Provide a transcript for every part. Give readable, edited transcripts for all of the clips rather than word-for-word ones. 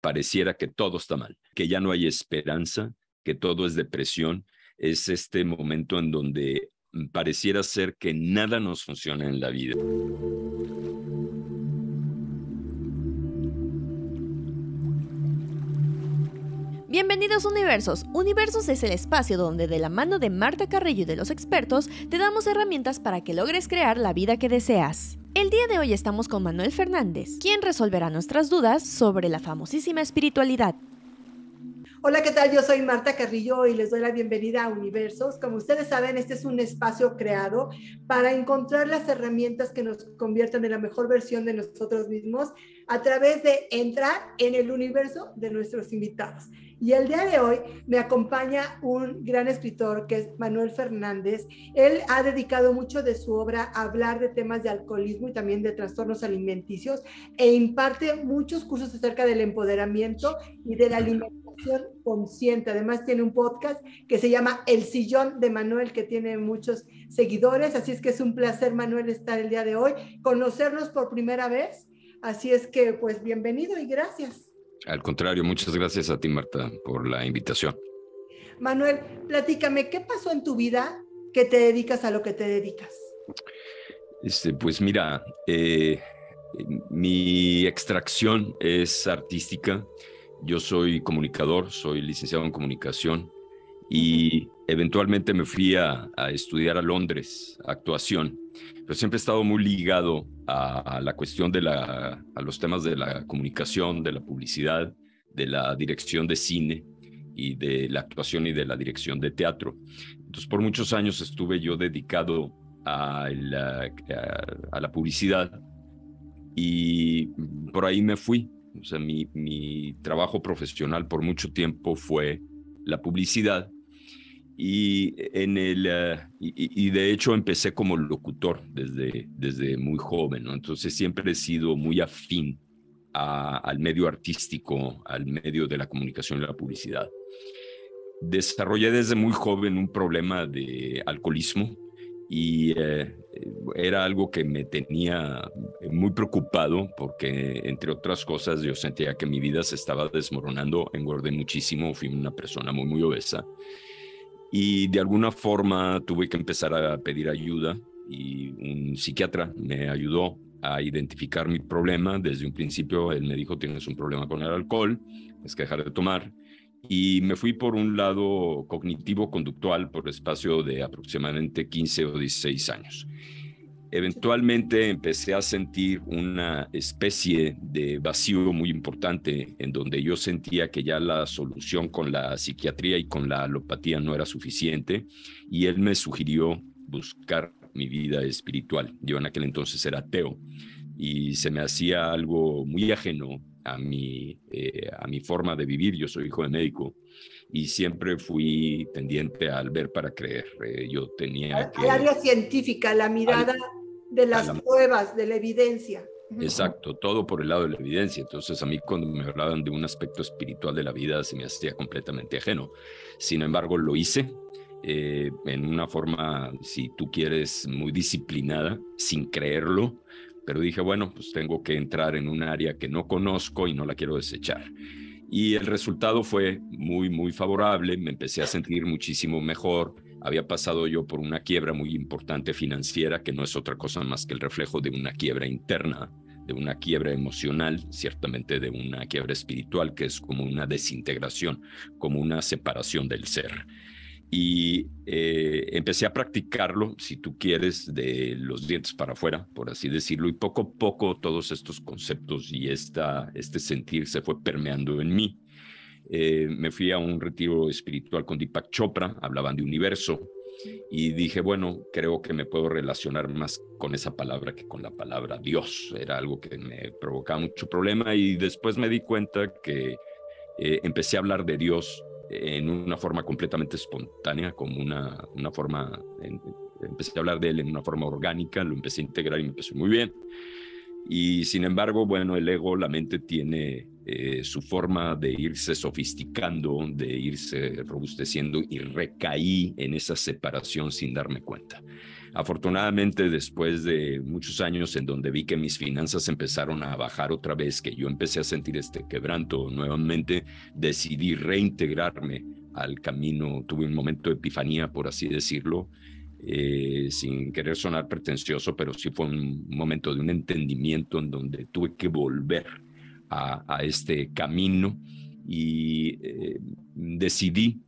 pareciera que todo está mal, que ya no hay esperanza, que todo es depresión. Es este momento en donde pareciera ser que nada nos funciona en la vida. Bienvenidos Universos. Universos es el espacio donde de la mano de Marta Carrillo y de los expertos te damos herramientas para que logres crear la vida que deseas. El día de hoy estamos con Manuel Fernández, quien resolverá nuestras dudas sobre la famosísima espiritualidad. Hola, ¿qué tal? Yo soy Marta Carrillo y les doy la bienvenida a Universos. Como ustedes saben, este es un espacio creado para encontrar las herramientas que nos conviertan en la mejor versión de nosotros mismos a través de entrar en el universo de nuestros invitados. Y el día de hoy me acompaña un gran escritor que es Manuel Fernández. Él ha dedicado mucho de su obra a hablar de temas de alcoholismo y también de trastornos alimenticios e imparte muchos cursos acerca del empoderamiento y de la alimentación consciente. Además tiene un podcast que se llama El Sillón de Manuel, que tiene muchos seguidores, así es que es un placer, Manuel, estar el día de hoy, conocernos por primera vez, así es que pues bienvenido y gracias. Al contrario, muchas gracias a ti, Marta, por la invitación. Manuel, platícame, ¿qué pasó en tu vida que te dedicas a lo que te dedicas? Pues mira, mi extracción es artística. Yo soy comunicador, soy licenciado en comunicación y eventualmente me fui a estudiar a Londres, actuación. Pero siempre he estado muy ligado a la cuestión a los temas de la comunicación, de la publicidad, de la dirección de cine y de la actuación y de la dirección de teatro. Entonces, por muchos años estuve yo dedicado a la publicidad y por ahí me fui. O sea, mi trabajo profesional por mucho tiempo fue la publicidad. Y de hecho empecé como locutor desde muy joven, ¿no? Entonces siempre he sido muy afín al medio artístico, al medio de la comunicación y la publicidad. Desarrollé desde muy joven un problema de alcoholismo y era algo que me tenía muy preocupado porque, entre otras cosas, yo sentía que mi vida se estaba desmoronando, engordé muchísimo, fui una persona muy obesa. Y de alguna forma tuve que empezar a pedir ayuda y un psiquiatra me ayudó a identificar mi problema. Desde un principio él me dijo, tienes un problema con el alcohol, tienes que dejar de tomar. Y me fui por un lado cognitivo-conductual por espacio de aproximadamente 15 o 16 años. Eventualmente empecé a sentir una especie de vacío muy importante en donde yo sentía que ya la solución con la psiquiatría y con la alopatía no era suficiente y él me sugirió buscar mi vida espiritual. Yo en aquel entonces era ateo y se me hacía algo muy ajeno a mi forma de vivir. Yo soy hijo de médico y siempre fui tendiente al ver para creer. Yo tenía que... Al área científica, la mirada de las pruebas, de la evidencia. Exacto, todo por el lado de la evidencia. Entonces a mí cuando me hablaban de un aspecto espiritual de la vida se me hacía completamente ajeno. Sin embargo, lo hice en una forma, si tú quieres, muy disciplinada, sin creerlo, pero dije, bueno, pues tengo que entrar en un área que no conozco y no la quiero desechar. Y el resultado fue muy favorable, me empecé a sentir muchísimo mejor. Había pasado yo por una quiebra muy importante financiera, que no es otra cosa más que el reflejo de una quiebra interna, de una quiebra emocional, ciertamente de una quiebra espiritual, que es como una desintegración, como una separación del ser. Y empecé a practicarlo, si tú quieres, de los dientes para afuera, por así decirlo, y poco a poco todos estos conceptos y este sentir se fue permeando en mí. Me fui a un retiro espiritual con Deepak Chopra, hablaban de universo, y dije, bueno, creo que me puedo relacionar más con esa palabra que con la palabra Dios. Era algo que me provocaba mucho problema y después me di cuenta que empecé a hablar de Dios en una forma completamente espontánea, como una forma, empecé a hablar de él en una forma orgánica, lo empecé a integrar y me empezó muy bien. Y sin embargo, bueno, el ego, la mente tiene su forma de irse sofisticando, de irse robusteciendo y recaí en esa separación sin darme cuenta. Afortunadamente, después de muchos años en donde vi que mis finanzas empezaron a bajar otra vez, que yo empecé a sentir este quebranto nuevamente, decidí reintegrarme al camino. Tuve un momento de epifanía, por así decirlo, sin querer sonar pretencioso, pero sí fue un momento de un entendimiento en donde tuve que volver a este camino y decidí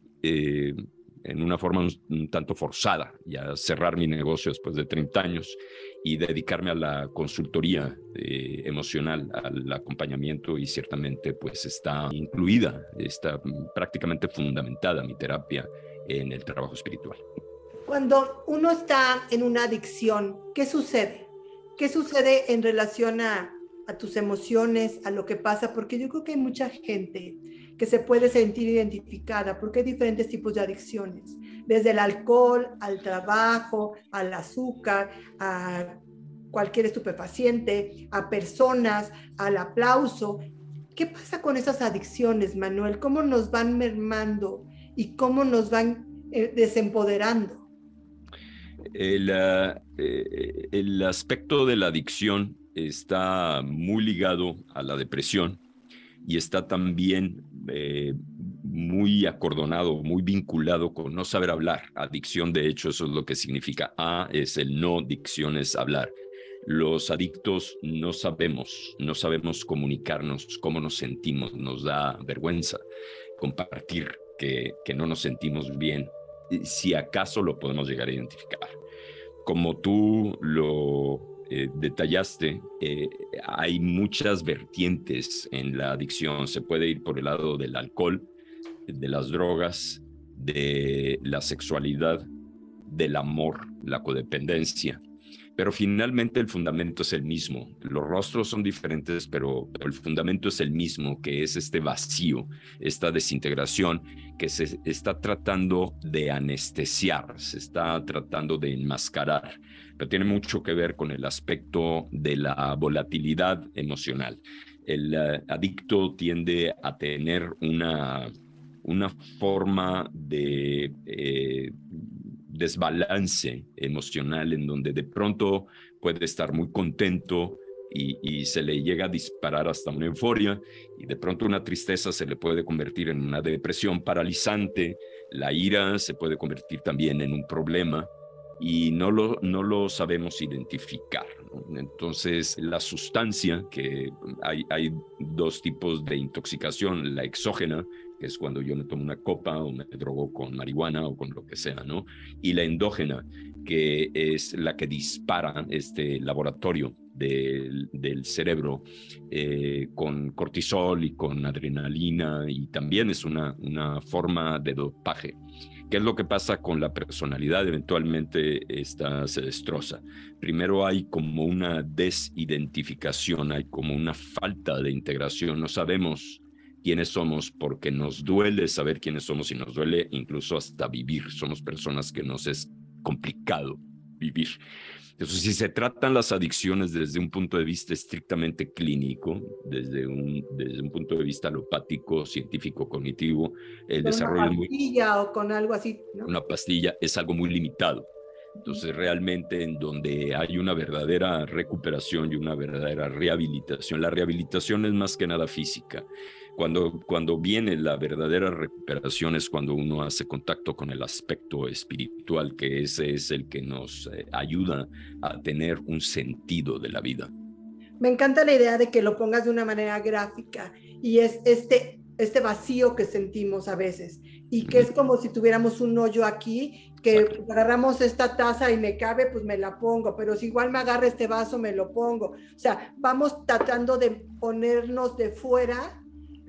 en una forma un tanto forzada, ya cerrar mi negocio después de 30 años y dedicarme a la consultoría emocional, al acompañamiento, y ciertamente pues está incluida, está prácticamente fundamentada mi terapia en el trabajo espiritual. Cuando uno está en una adicción, ¿qué sucede? ¿Qué sucede en relación a tus emociones, a lo que pasa? Porque yo creo que hay mucha gente que se puede sentir identificada, porque hay diferentes tipos de adicciones, desde el alcohol, al trabajo, al azúcar, a cualquier estupefaciente, a personas, al aplauso. ¿Qué pasa con esas adicciones, Manuel? ¿Cómo nos van mermando y cómo nos van desempoderando? El aspecto de la adicción está muy ligado a la depresión y está también muy acordonado, muy vinculado con no saber hablar. Adicción, de hecho, eso es lo que significa. Es el no, dicción es hablar. Los adictos no sabemos comunicarnos, cómo nos sentimos, nos da vergüenza compartir que no nos sentimos bien, si acaso lo podemos llegar a identificar. Como tú lo detallaste, hay muchas vertientes en la adicción. Se puede ir por el lado del alcohol, de las drogas, de la sexualidad, del amor, la codependencia. Pero finalmente el fundamento es el mismo. Los rostros son diferentes, pero el fundamento es el mismo, que es este vacío, esta desintegración que se está tratando de anestesiar, se está tratando de enmascarar, pero tiene mucho que ver con el aspecto de la volatilidad emocional. El adicto tiende a tener una forma de desbalance emocional en donde de pronto puede estar muy contento y se le llega a disparar hasta una euforia, y de pronto una tristeza se le puede convertir en una depresión paralizante, la ira se puede convertir también en un problema y no lo sabemos identificar, ¿no? Entonces, la sustancia, que hay dos tipos de intoxicación: la exógena, que es cuando yo me tomo una copa o me drogo con marihuana o con lo que sea, ¿no? Y la endógena, que es la que dispara este laboratorio del cerebro con cortisol y con adrenalina, y también es una forma de dopaje. ¿Qué es lo que pasa con la personalidad? Eventualmente esta se destroza. Primero hay como una desidentificación, hay como una falta de integración. No sabemos quiénes somos porque nos duele saber quiénes somos y nos duele incluso hasta vivir. Somos personas que nos es complicado vivir. Entonces, si se tratan las adicciones desde un punto de vista estrictamente clínico, desde un punto de vista alopático, científico, cognitivo, el desarrollo es muy... Una pastilla o con algo así, ¿no? Una pastilla es algo muy limitado. Entonces, realmente en donde hay una verdadera recuperación y una verdadera rehabilitación, la rehabilitación es más que nada física. Cuando viene la verdadera recuperación es cuando uno hace contacto con el aspecto espiritual, que ese es el que nos ayuda a tener un sentido de la vida. Me encanta la idea de que lo pongas de una manera gráfica, y es este vacío que sentimos a veces, y que es como si tuviéramos un hoyo aquí, que agarramos esta taza y me cabe, pues me la pongo, pero si igual me agarra este vaso, me lo pongo. O sea, vamos tratando de ponernos de fuera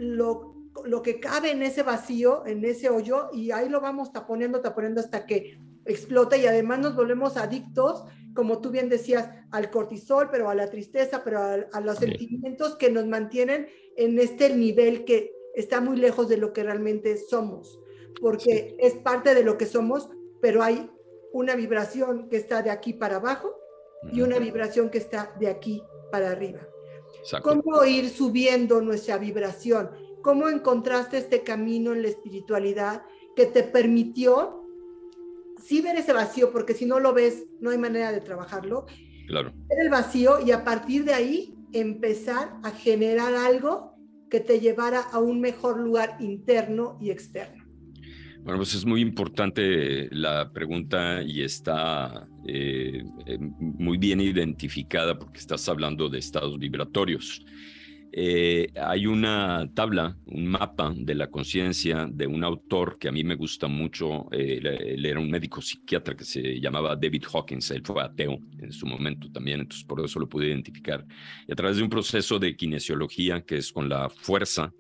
lo que cabe en ese vacío, en ese hoyo, y ahí lo vamos taponiendo hasta que explota, y además nos volvemos adictos, como tú bien decías, al cortisol, pero a la tristeza, pero a los sentimientos que nos mantienen en este nivel que está muy lejos de lo que realmente somos, porque es parte de lo que somos, pero hay una vibración que está de aquí para abajo y una vibración que está de aquí para arriba. Exacto. ¿Cómo ir subiendo nuestra vibración? ¿Cómo encontraste este camino en la espiritualidad que te permitió sí ver ese vacío, porque si no lo ves, no hay manera de trabajarlo. Claro. Ver el vacío y a partir de ahí empezar a generar algo que te llevara a un mejor lugar interno y externo. Bueno, pues es muy importante la pregunta y está muy bien identificada porque estás hablando de estados vibratorios. Hay una tabla, un mapa de la conciencia de un autor que a mí me gusta mucho. Él era un médico psiquiatra que se llamaba David Hawkins. Él fue ateo en su momento también, entonces por eso lo pude identificar. Y a través de un proceso de kinesiología, que es con la fuerza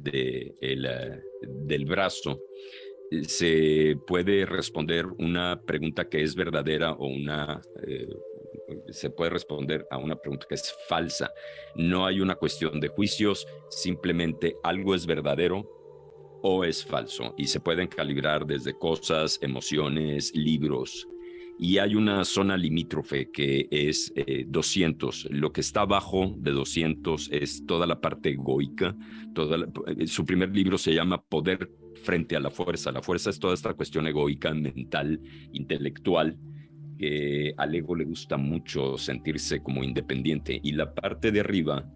del brazo, se puede responder una pregunta que es verdadera o se puede responder a una pregunta que es falsa. No hay una cuestión de juicios, simplemente algo es verdadero o es falso y se pueden calibrar desde cosas, emociones, libros. Y hay una zona limítrofe que es 200. Lo que está abajo de 200 es toda la parte egoica. Su primer libro se llama Poder frente a la fuerza. La fuerza es toda esta cuestión egoica, mental, intelectual, que al ego le gusta mucho sentirse como independiente. Y la parte de arriba,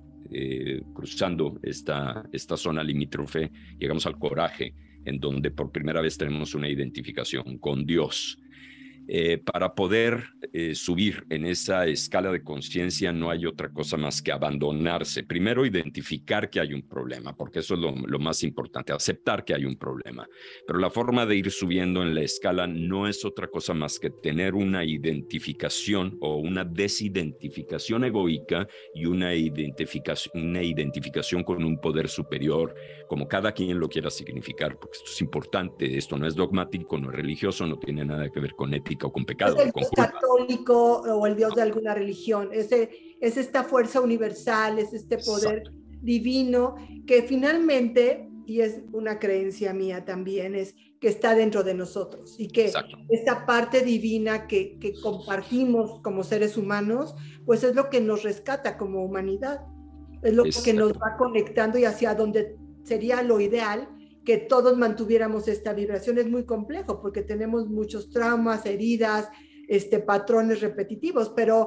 cruzando esta zona limítrofe, llegamos al coraje, en donde por primera vez tenemos una identificación con Dios. Para poder subir en esa escala de conciencia no hay otra cosa más que abandonarse. Primero, identificar que hay un problema, porque eso es lo más importante, aceptar que hay un problema. Pero la forma de ir subiendo en la escala no es otra cosa más que tener una identificación o una desidentificación egoica y una identificación con un poder superior, como cada quien lo quiera significar, porque esto es importante. Esto no es dogmático, no es religioso, no tiene nada que ver con ética o con pecado. Es el Dios católico o el Dios de alguna religión. Es esta fuerza universal, es este poder divino que finalmente, y es una creencia mía también, es que está dentro de nosotros y que esta parte divina que compartimos como seres humanos, pues es lo que nos rescata como humanidad. Es lo que nos va conectando y hacia donde sería lo ideal que todos mantuviéramos esta vibración. Es muy complejo porque tenemos muchos traumas, heridas, patrones repetitivos, pero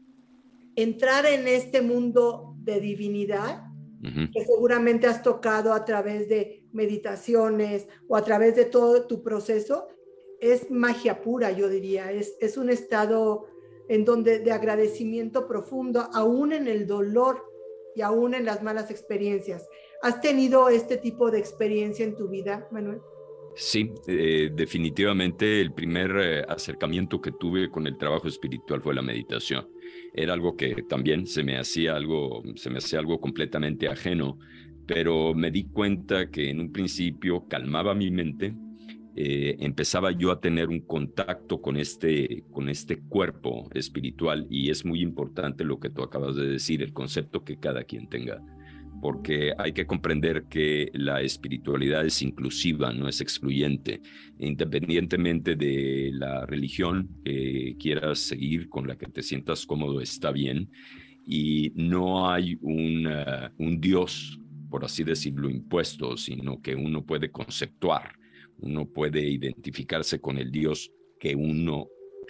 entrar en este mundo de divinidad, que seguramente has tocado a través de meditaciones o a través de todo tu proceso, es magia pura, yo diría. Es un estado en donde de agradecimiento profundo, aún en el dolor y aún en las malas experiencias. ¿Has tenido este tipo de experiencia en tu vida, Manuel? Sí, definitivamente el primer acercamiento que tuve con el trabajo espiritual fue la meditación. Era algo que también se me hacía algo completamente ajeno, pero me di cuenta que en un principio calmaba mi mente, empezaba yo a tener un contacto con este cuerpo espiritual, y es muy importante lo que tú acabas de decir, el concepto que cada quien tenga, porque hay que comprender que la espiritualidad es inclusiva, no es excluyente. Independientemente de la religión que quieras seguir, con la que te sientas cómodo, está bien, y no hay un Dios, por así decirlo, impuesto, sino que uno puede conceptuar, uno puede identificarse con el Dios que uno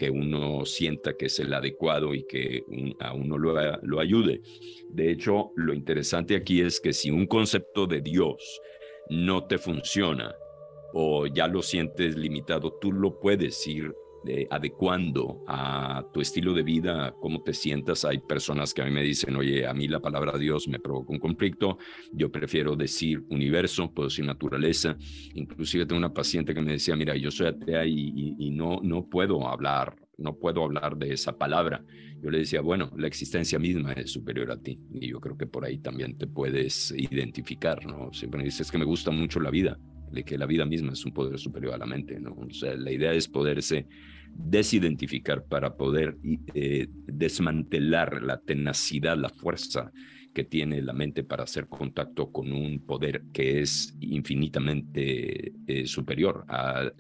sienta que es el adecuado y que a uno lo ayude. De hecho, lo interesante aquí es que si un concepto de Dios no te funciona o ya lo sientes limitado, tú lo puedes ir adecuando a tu estilo de vida, a cómo te sientas. Hay personas que a mí me dicen, oye, a mí la palabra Dios me provoca un conflicto, yo prefiero decir universo, puedo decir naturaleza. Inclusive tengo una paciente que me decía, mira, yo soy atea y no puedo hablar de esa palabra. Yo le decía, bueno, la existencia misma es superior a ti, y yo creo que por ahí también te puedes identificar, ¿no? Siempre dices que me gusta mucho la vida, de que la vida misma es un poder superior a la mente, ¿no? O sea, la idea es poderse desidentificar para poder desmantelar la tenacidad, la fuerza que tiene la mente para hacer contacto con un poder que es infinitamente superior a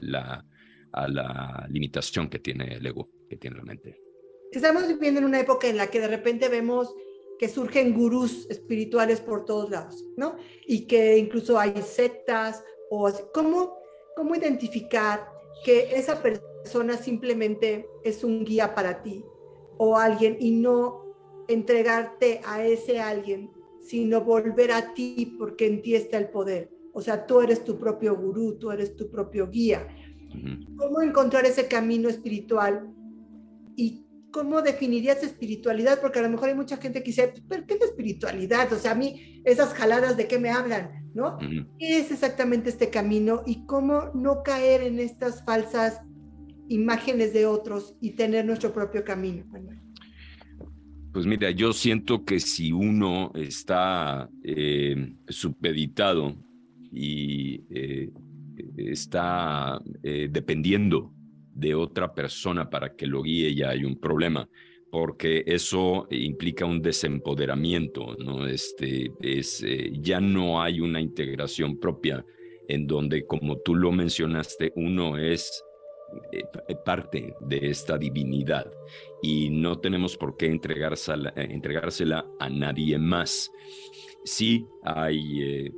la limitación que tiene el ego, que tiene la mente. Estamos viviendo en una época en la que de repente vemos que surgen gurús espirituales por todos lados, ¿no? Y que incluso hay sectas. ¿Cómo identificar que esa persona persona simplemente es un guía para ti o alguien, y no entregarte a ese alguien, sino volver a ti, porque en ti está el poder. O sea, tú eres tu propio gurú, tú eres tu propio guía. ¿Cómo encontrar ese camino espiritual? ¿Y cómo definirías espiritualidad? Porque a lo mejor hay mucha gente que dice, ¿pero qué es espiritualidad? O sea, a mí esas jaladas, ¿de qué me hablan? ¿No? ¿Qué es exactamente este camino? Y cómo no caer en estas falsas imágenes de otros y tener nuestro propio camino, Manuel. Pues mira, yo siento que si uno está supeditado y está dependiendo de otra persona para que lo guíe, ya hay un problema, porque eso implica un desempoderamiento, ¿no? Ya no hay una integración propia en donde, como tú lo mencionaste, uno es parte de esta divinidad y no tenemos por qué entregársela a nadie más. Sí hay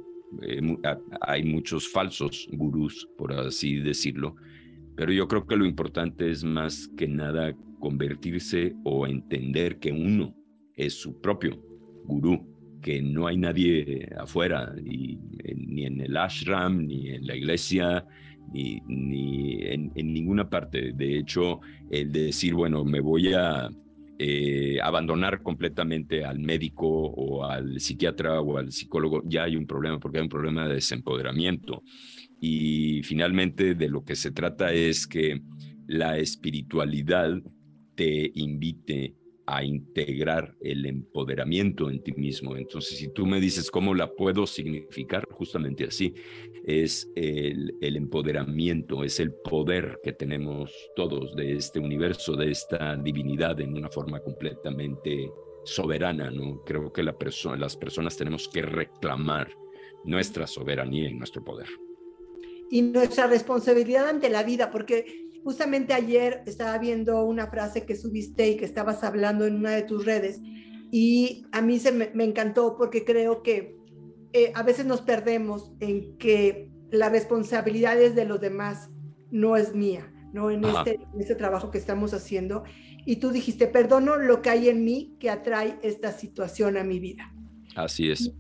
muchos falsos gurús, por así decirlo, pero yo creo que lo importante es más que nada convertirse o entender que uno es su propio gurú, que no hay nadie afuera, ni en el ashram, ni en la iglesia, ni en ninguna parte. De hecho, el decir, bueno, me voy a abandonar completamente al médico o al psiquiatra o al psicólogo, ya hay un problema, porque hay un problema de desempoderamiento. Y finalmente de lo que se trata es que la espiritualidad te invite a integrar el empoderamiento en ti mismo. Entonces, si tú me dices cómo la puedo significar, justamente así, es el empoderamiento, es el poder que tenemos todos de este universo, de esta divinidad en una forma completamente soberana, ¿no? Creo que las personas tenemos que reclamar nuestra soberanía y nuestro poder. Y nuestra responsabilidad ante la vida, porque justamente ayer estaba viendo una frase que subiste y que estabas hablando en una de tus redes, y a mí me encantó, porque creo que a veces nos perdemos en que la responsabilidad es de los demás, no es mía, ¿no? En este trabajo que estamos haciendo. Y tú dijiste, perdono lo que hay en mí que atrae esta situación a mi vida. Así es.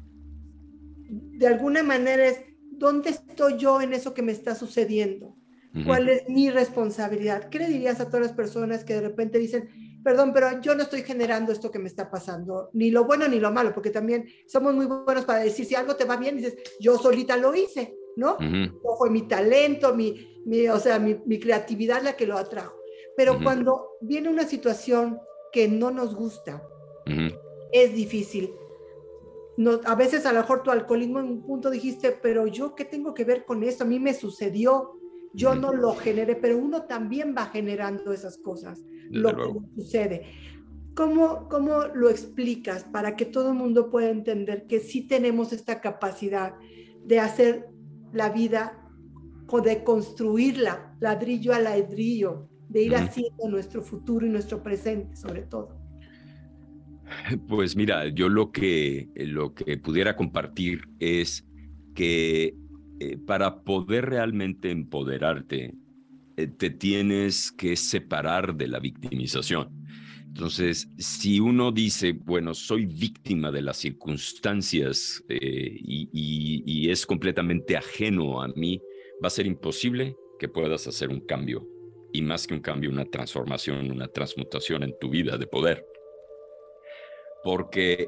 De alguna manera es, ¿dónde estoy yo en eso que me está sucediendo? ¿Cuál es mi responsabilidad? ¿Qué le dirías a todas las personas que de repente dicen, perdón, pero yo no estoy generando esto que me está pasando, ni lo bueno ni lo malo? Porque también somos muy buenos para decir, si algo te va bien, dices, yo solita lo hice, ¿no? O fue mi talento, mi creatividad la que lo atrajo. Pero cuando viene una situación que no nos gusta, es difícil. No, a veces a lo mejor tu alcoholismo en un punto dijiste, pero yo qué tengo que ver con esto, a mí me sucedió, yo no lo generé, pero uno también va generando esas cosas, lo que sucede. ¿Cómo lo explicas para que todo el mundo pueda entender que sí tenemos esta capacidad de hacer la vida o de construirla ladrillo a ladrillo, de ir haciendo nuestro futuro y nuestro presente sobre todo? Pues mira, yo lo que pudiera compartir es que para poder realmente empoderarte, te tienes que separar de la victimización. Entonces, si uno dice, bueno, soy víctima de las circunstancias y es completamente ajeno a mí, va a ser imposible que puedas hacer un cambio. Y más que un cambio, una transformación, una transmutación en tu vida de poder. Porque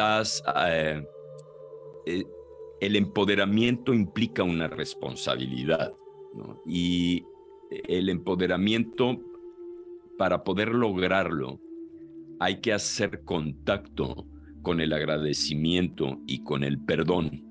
el empoderamiento implica una responsabilidad, ¿no? Y el empoderamiento, para poder lograrlo, hay que hacer contacto con el agradecimiento y con el perdón.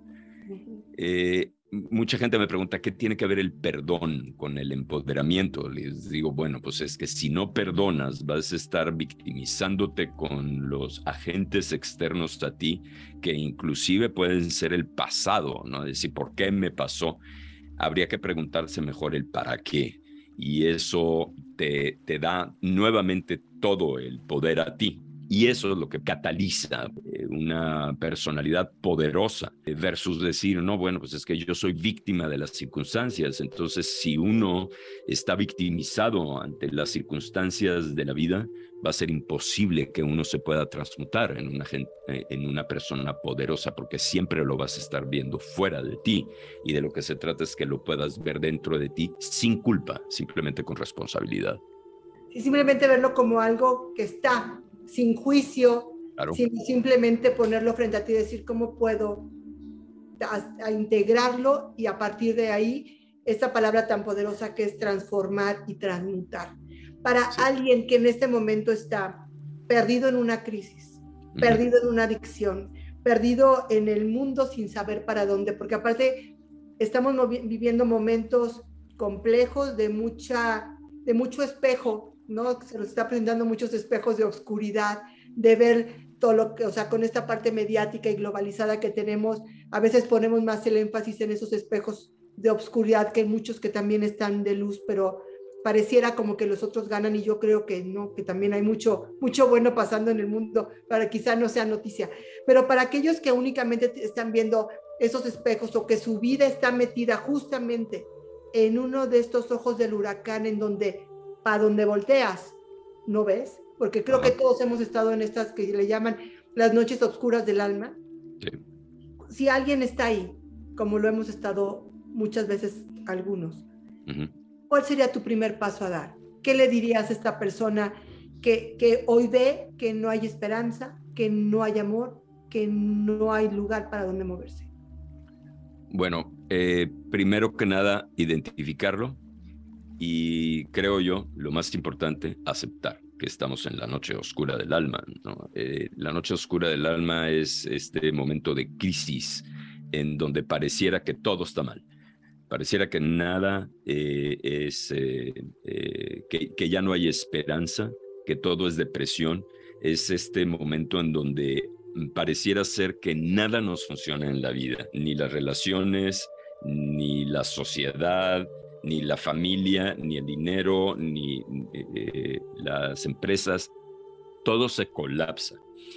Mucha gente me pregunta, ¿qué tiene que ver el perdón con el empoderamiento? Les digo, bueno, pues es que si no perdonas, vas a estar victimizándote con los agentes externos a ti, que inclusive pueden ser el pasado, ¿no? Es decir, ¿por qué me pasó? Habría que preguntarse mejor el para qué. Y eso te da nuevamente todo el poder a ti. Y eso es lo que cataliza una personalidad poderosa versus decir, no, bueno, pues es que yo soy víctima de las circunstancias. Entonces, si uno está victimizado ante las circunstancias de la vida, va a ser imposible que uno se pueda transmutar en una persona poderosa, porque siempre lo vas a estar viendo fuera de ti. Y de lo que se trata es que lo puedas ver dentro de ti sin culpa, simplemente con responsabilidad. Y simplemente verlo como algo que está sin juicio, Claro. Simplemente ponerlo frente a ti y decir cómo puedo a integrarlo, y a partir de ahí esta palabra tan poderosa que es transformar y transmutar. Para alguien que en este momento está perdido en una crisis, perdido en una adicción, perdido en el mundo sin saber para dónde, porque aparte estamos viviendo momentos complejos de mucho espejo, ¿no? Se nos está presentando muchos espejos de oscuridad, de ver todo lo que, o sea, con esta parte mediática y globalizada que tenemos, a veces ponemos más el énfasis en esos espejos de oscuridad que muchos que también están de luz, pero pareciera como que los otros ganan, y yo creo que no, que también hay mucho bueno pasando en el mundo, para quizá no sea noticia, pero para aquellos que únicamente están viendo esos espejos, o que su vida está metida justamente en uno de estos ojos del huracán, en donde para donde volteas no ves, porque creo que todos hemos estado en estas que le llaman las noches oscuras del alma. Sí. Si alguien está ahí, como lo hemos estado muchas veces algunos, ¿cuál sería tu primer paso a dar? ¿Qué le dirías a esta persona que hoy ve que no hay esperanza, que no hay amor, que no hay lugar para donde moverse? Bueno, primero que nada, identificarlo, y creo yo, lo más importante, aceptar que estamos en la noche oscura del alma, ¿no? La noche oscura del alma es este momento de crisis en donde pareciera que todo está mal. Pareciera que nada que ya no hay esperanza, que todo es depresión. Es este momento en donde pareciera ser que nada nos funciona en la vida, ni las relaciones, ni la sociedad, ni la familia, ni el dinero, ni las empresas. Todo se colapsa.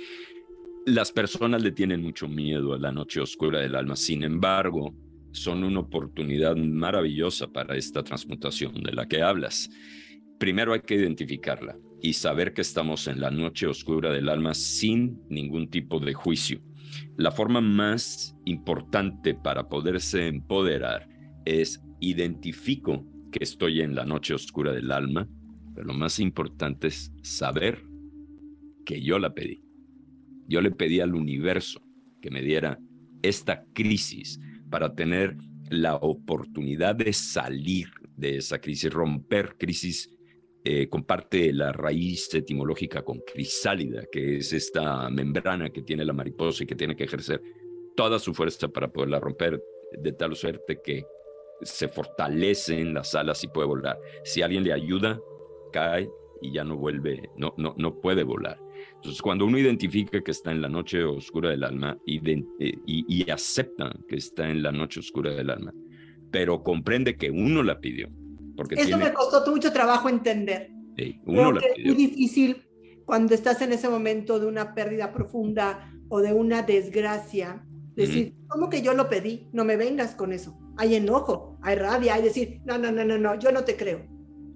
Las personas le tienen mucho miedo a la noche oscura del alma. Sin embargo, son una oportunidad maravillosa para esta transmutación de la que hablas. Primero hay que identificarla y saber que estamos en la noche oscura del alma sin ningún tipo de juicio. La forma más importante para poderse empoderar es identifico que estoy en la noche oscura del alma, pero lo más importante es saber que yo la pedí. Yo le pedí al universo que me diera esta crisis para tener la oportunidad de salir de esa crisis, romper crisis. Comparte la raíz etimológica con crisálida, que es esta membrana que tiene la mariposa y que tiene que ejercer toda su fuerza para poderla romper, de tal suerte que se fortalecen las alas y puede volar. Si alguien le ayuda, cae y ya no vuelve, no puede volar. Entonces, cuando uno identifica que está en la noche oscura del alma y acepta que está en la noche oscura del alma, pero comprende que uno la pidió. Porque eso me costó mucho trabajo entender. Uno Creo que es muy difícil cuando estás en ese momento de una pérdida profunda o de una desgracia, decir, ¿cómo que yo lo pedí? No me vengas con eso. Hay enojo, hay rabia, hay decir, no, yo no te creo.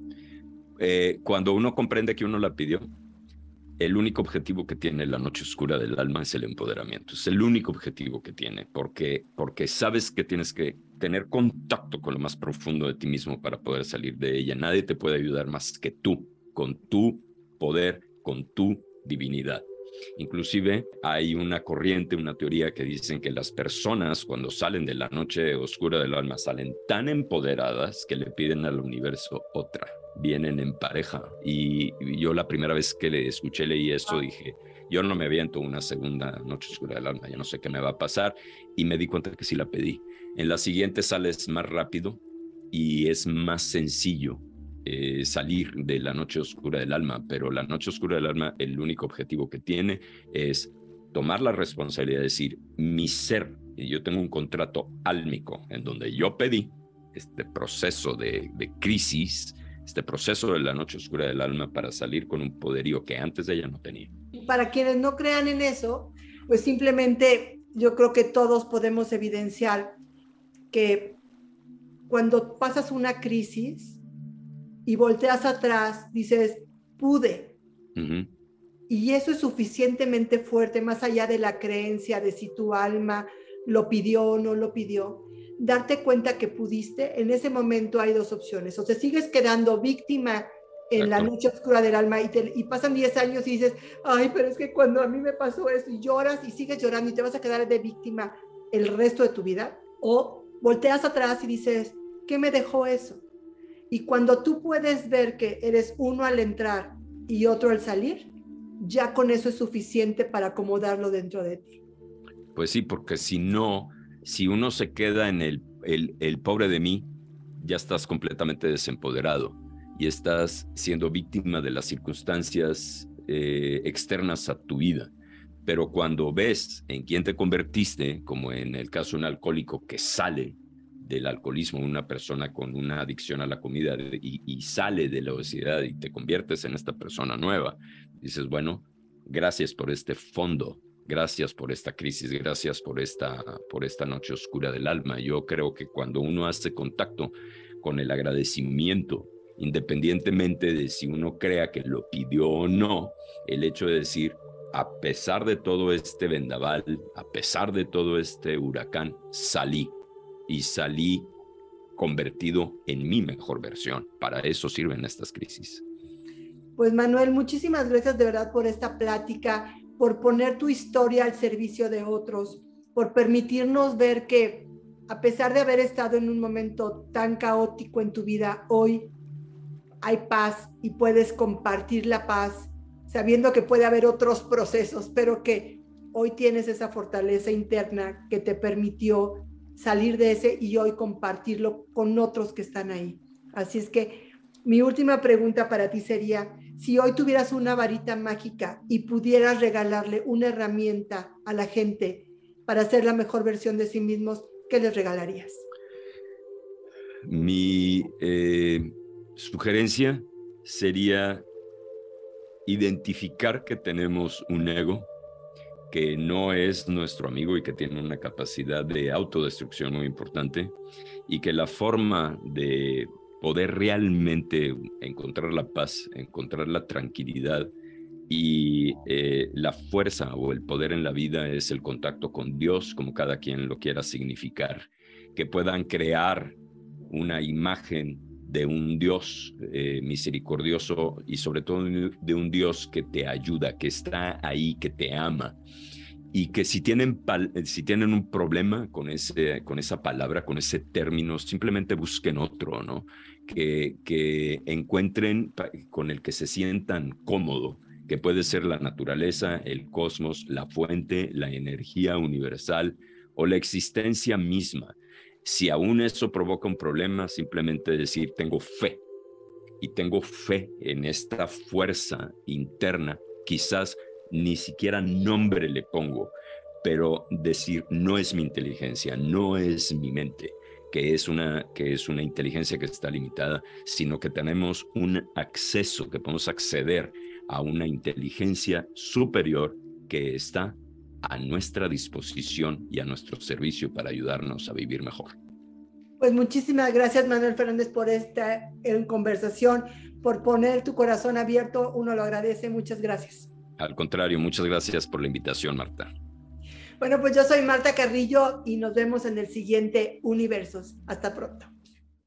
Cuando uno comprende que uno la pidió, el único objetivo que tiene la noche oscura del alma es el empoderamiento. Es el único objetivo que tiene, porque sabes que tienes que tener contacto con lo más profundo de ti mismo para poder salir de ella. Nadie te puede ayudar más que tú, con tu poder, con tu divinidad. Inclusive hay una corriente, una teoría que dicen que las personas cuando salen de la noche oscura del alma salen tan empoderadas que le piden al universo otra. Vienen en pareja. Y yo la primera vez que leí esto dije, yo no me aviento una segunda noche oscura del alma, yo no sé qué me va a pasar, y me di cuenta que sí la pedí. En la siguiente sales más rápido y es más sencillo salir de la noche oscura del alma, pero la noche oscura del alma, el único objetivo que tiene es tomar la responsabilidad de decir, mi ser, y yo tengo un contrato álmico en donde yo pedí este proceso de crisis, este proceso de la noche oscura del alma para salir con un poderío que antes de ella no tenía. Para quienes no crean en eso, pues simplemente yo creo que todos podemos evidenciar que cuando pasas una crisis y volteas atrás, dices, pude. Uh-huh. Y eso es suficientemente fuerte, más allá de la creencia de si tu alma lo pidió o no lo pidió. Darte cuenta que pudiste, en ese momento hay dos opciones. O te sigues quedando víctima en la noche oscura del alma y pasan 10 años y dices, ay, pero es que cuando a mí me pasó esto, y lloras y sigues llorando y te vas a quedar de víctima el resto de tu vida. O volteas atrás y dices, ¿qué me dejó eso? Y cuando tú puedes ver que eres uno al entrar y otro al salir, ya con eso es suficiente para acomodarlo dentro de ti. Pues sí, porque si no, si uno se queda en el pobre de mí, ya estás completamente desempoderado y estás siendo víctima de las circunstancias externas a tu vida. Pero cuando ves en quién te convertiste, como en el caso de un alcohólico que sale del alcoholismo, una persona con una adicción a la comida y sale de la obesidad y te conviertes en esta persona nueva, dices, bueno, gracias por este fondo, gracias por esta crisis, gracias por esta noche oscura del alma. Yo creo que cuando uno hace contacto con el agradecimiento, independientemente de si uno crea que lo pidió o no, el hecho de decir, a pesar de todo este vendaval, a pesar de todo este huracán, salí convertido en mi mejor versión. Para eso sirven estas crisis. Pues Manuel, muchísimas gracias de verdad por esta plática, por poner tu historia al servicio de otros, por permitirnos ver que a pesar de haber estado en un momento tan caótico en tu vida, hoy hay paz y puedes compartir la paz, sabiendo que puede haber otros procesos, pero que hoy tienes esa fortaleza interna que te permitió salir de ese y hoy compartirlo con otros que están ahí. Así es que mi última pregunta para ti sería, si hoy tuvieras una varita mágica y pudieras regalarle una herramienta a la gente para ser la mejor versión de sí mismos, ¿qué les regalarías? Mi sugerencia sería identificar que tenemos un ego que no es nuestro amigo y que tiene una capacidad de autodestrucción muy importante, y que la forma de poder realmente encontrar la paz, encontrar la tranquilidad y la fuerza o el poder en la vida es el contacto con Dios, como cada quien lo quiera significar, que puedan crear una imagen de un Dios misericordioso y sobre todo de un Dios que te ayuda, que está ahí, que te ama, y que si tienen un problema con esa palabra, con ese término, simplemente busquen otro, ¿no? Que encuentren con el que se sientan cómodo, que puede ser la naturaleza, el cosmos, la fuente, la energía universal o la existencia misma. Si aún eso provoca un problema, simplemente decir, tengo fe, y tengo fe en esta fuerza interna, quizás ni siquiera nombre le pongo, pero decir, no es mi inteligencia, no es mi mente, que es una inteligencia que está limitada, sino que tenemos un acceso, que podemos acceder a una inteligencia superior que está a nuestra disposición y a nuestro servicio para ayudarnos a vivir mejor. Pues muchísimas gracias, Manuel Fernández, por esta conversación, por poner tu corazón abierto. Uno lo agradece. Muchas gracias. Al contrario, muchas gracias por la invitación, Marta. Bueno, pues yo soy Marta Carrillo y nos vemos en el siguiente Universos. Hasta pronto.